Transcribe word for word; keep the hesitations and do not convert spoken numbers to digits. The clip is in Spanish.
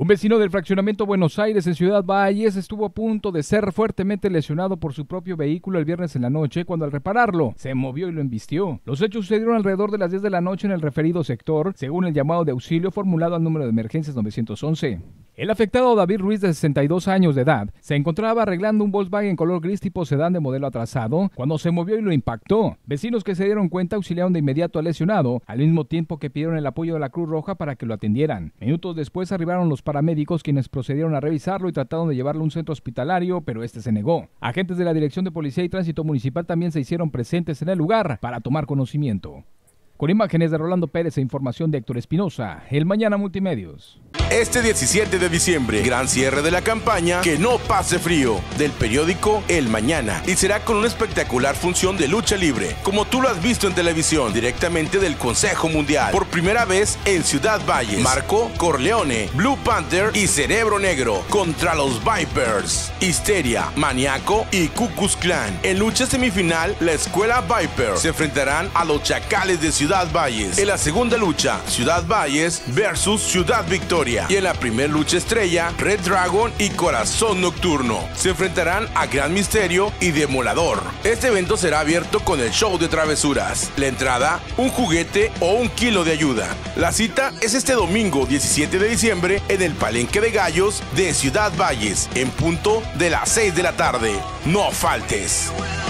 vecino del fraccionamiento Buenos Aires en Ciudad Valles estuvo a punto de ser fuertemente lesionado por su propio vehículo el viernes en la noche cuando al repararlo se movió y lo embistió. Los hechos sucedieron alrededor de las diez de la noche en el referido sector, según el llamado de auxilio formulado al número de emergencias nueve once. El afectado David Ruiz, de sesenta y dos años de edad, se encontraba arreglando un Volkswagen color gris tipo sedán de modelo atrasado cuando se movió y lo impactó. Vecinos que se dieron cuenta auxiliaron de inmediato al lesionado, al mismo tiempo que pidieron el apoyo de la Cruz Roja para que lo atendieran. Minutos después arribaron los paramédicos, quienes procedieron a revisarlo y trataron de llevarlo a un centro hospitalario, pero este se negó. Agentes de la Dirección de Policía y Tránsito Municipal también se hicieron presentes en el lugar para tomar conocimiento. Con imágenes de Rolando Pérez e información de Héctor Espinosa, El Mañana Multimedios. Este diecisiete de diciembre, gran cierre de la campaña Que no pase frío, del periódico El Mañana, y será con una espectacular función de lucha libre, como tú lo has visto en televisión, directamente del Consejo Mundial, por primera vez en Ciudad Valles. Marco Corleone, Blue Panther y Cerebro Negro contra los Vipers, Histeria, Maniaco y Ku Klux Klan. En lucha semifinal, la escuela Viper se enfrentarán a los Chacales de Ciudad Valles. En la segunda lucha, Ciudad Valles versus Ciudad Victoria. Y en la primera lucha estrella, Red Dragon y Corazón Nocturno se enfrentarán a Gran Misterio y Demolador. Este evento será abierto con el show de travesuras. La entrada, un juguete o un kilo de ayuda. La cita es este domingo diecisiete de diciembre en el Palenque de Gallos de Ciudad Valles, en punto de las seis de la tarde. No faltes.